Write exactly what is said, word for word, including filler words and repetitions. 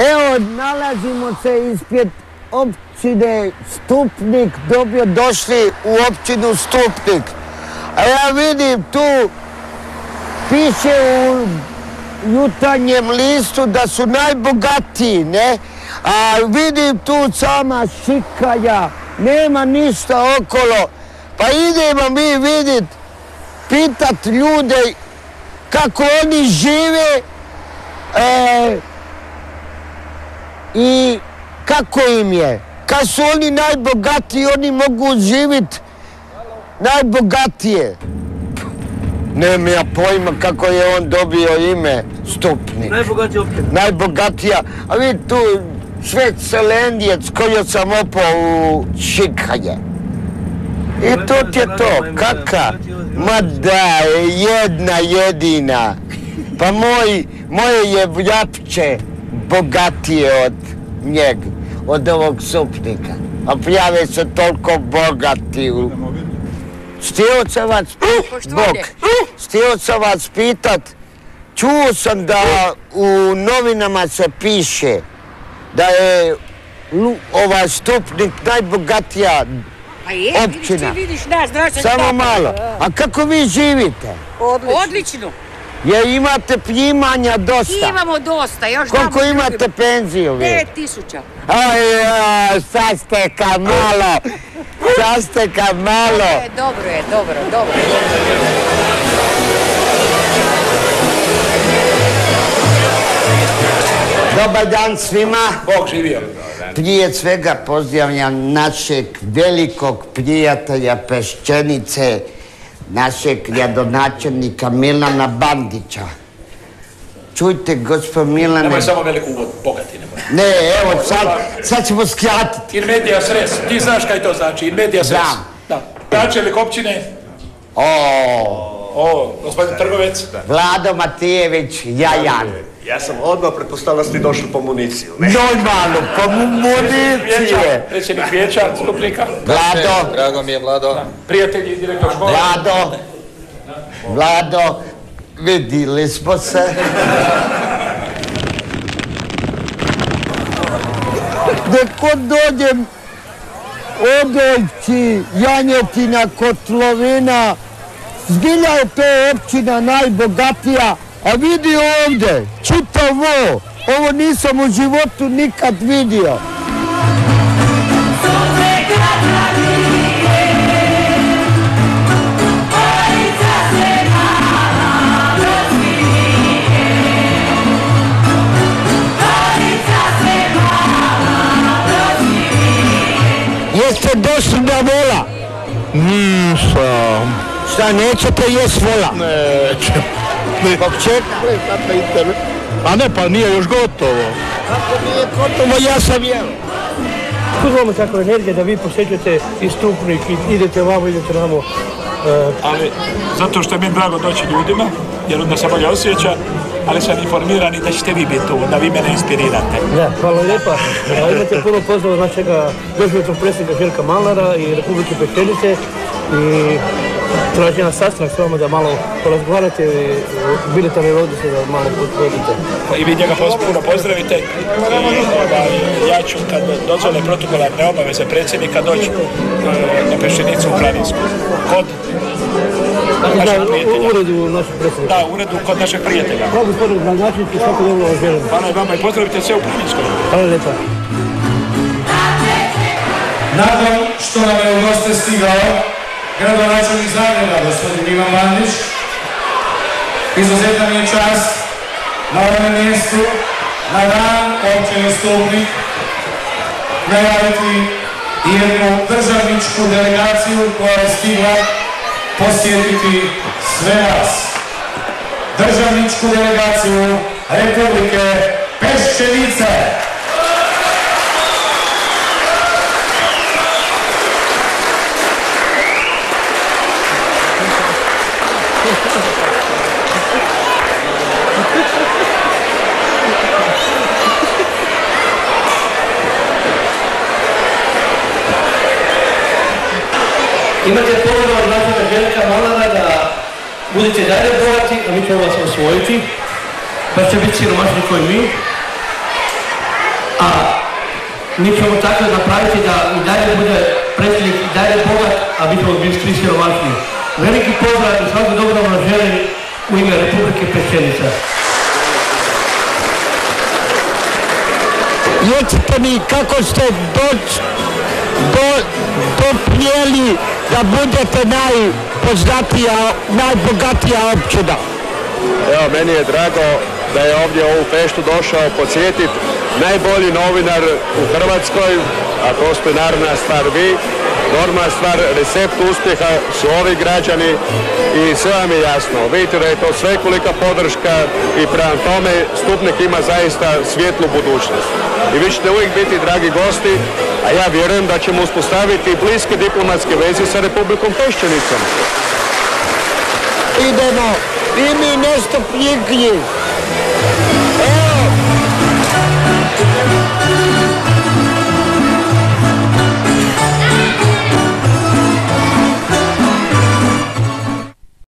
Evo, nalazimo se ispred općine Stupnik, dobio došli u općinu Stupnik. A ja vidim tu, piše u jutarnjem listu da su najbogatiji, ne? A vidim tu sama šikaja, nema ništa okolo. Pa idemo mi vidit, pitat ljude kako oni žive e, i kako im je. Kad su oni najbogatiji, oni mogu živit najbogatije. Nemam ja pojma kako je on dobio ime Stupnik. Najbogatija općina. Najbogatija. A vidi tu Svet Selendijec koji sam opao u šikaje. I to ti je to. Kaka? Ma da, jedna jedina. Pa moj, moje je Vljapče bogatije od njega, od ovog Stupnika. A prijave se toliko bogati u... Stio sam vas, Bog, stio sam vas pitat, čuo sam da u novinama se piše da je ovaj Stupnik najbogatija općina. Samo malo. A kako vi živite? Odlično. Je imate primanja dosta? Imamo dosta, još damo... Koliko imate penziju vi? Pet tisuća. Aj, sad ste ka malo. Sad ste ka malo. Dobro je, dobro, dobro. Dobar dan svima. Bog živio. Prije svega pozdravljam našeg velikog prijatelja Peščenice, našeg gradonačelnika Milana Bandića. Čujte, gospod Milane... Nemoj samo veliku uvod, bogati nemoj. Ne, evo, sad, sad ćemo skratiti. In media sres, ti znaš kaj to znači, in media sres. Znam. Da. Načelnik općine. O, O, gospodin Trgovec. Vlado Matijević, Jajan. Ja sam odmah pretpostavljala da ste došli po municiju, ne? Normalno, po municije. Predsjednik vijeća Stupnika. Vlado. Drago mi je, Vlado. Prijatelji, direktor škole. Vlado. Vlado. Vidili smo se. Dok dođem Odojci, Janjetina, Kotlovina, zbilja je to općina najbogatija, a vidi ovdje, čitavo, ovo nisam u životu nikad vidio. Jeste došli do vola? Nisam. Šta, nećete jest vola? Neće. Zbog čega? A ne, pa nije još gotovo. Kako nije gotovo, ja sam jeo. Kud vama takva energija da vi posjećujete i Stupnik i idete vamo, idete namo? Ali, zato što je meni drago doći ljudima, jer onda se bolje osjeća, ali sam informiran i da ćete vi biti tu, da vi mene inspirirate. Da, hvala lijepa. Imate puno pozdrava našega doživotnog predsjednika Željka Malnara i Republike Peščenice i traži nas sastanak s vama da malo porazgovarate i bilateralne odnose da malo podvodite. I vi njega puno pozdravite i ja ću kad dozvole protokolarne obaveze predsjednika doći na Peščenicu u Planinsku. Kod našeg prijatelja. U uredu našeg predsjednika. Da, u uredu kod našeg prijatelja. Hvala gospodinu gradonačelniku, svako dobro vas želim. Hvala i vama i pozdravite sve u Planinskoj. Hvala lijepa. Nakon što nam je u goste stigao gradonačelnik Zagreba, gospodin Ivan Bandić, izuzetan je čast na ovom mjestu, na dan općine Stupnik, najaviti jednu državničku delegaciju koja je stigla posjetiti sve nas. Državničku delegaciju Republike Peščenice. Imate povodu od našega Željka Malnara da budete dalje bogati, a mi ćemo vas osvojiti, pa će biti siromašni koji mi. a mi ćemo tako napraviti da i dalje bude predsjednik i dalje bogat, a mi ćemo biti svi siromašni. Veliki pozdrav i svako dobro vam želim u ime Republike Pešćenica. Recite mi kako ste doć, do, doprijeli da budete najpoznatija, najbogatija općina. Evo, meni je drago da je ovdje ovu Peštu došao podsjetiti najbolji novinar u Hrvatskoj, a postoji naravna stvar vi. Normalna stvar, recept uspjeha su ovi građani i sve vam je jasno. Vidite da je to svekolika podrška i prema tome Stupnik ima zaista svijetlu budućnost. I vi ćete uvijek biti dragi gosti, a ja vjerujem da ćemo uspostaviti bliske diplomatske veze sa Republikom Pešćenicom. Idemo, i mi nešto pljiknji.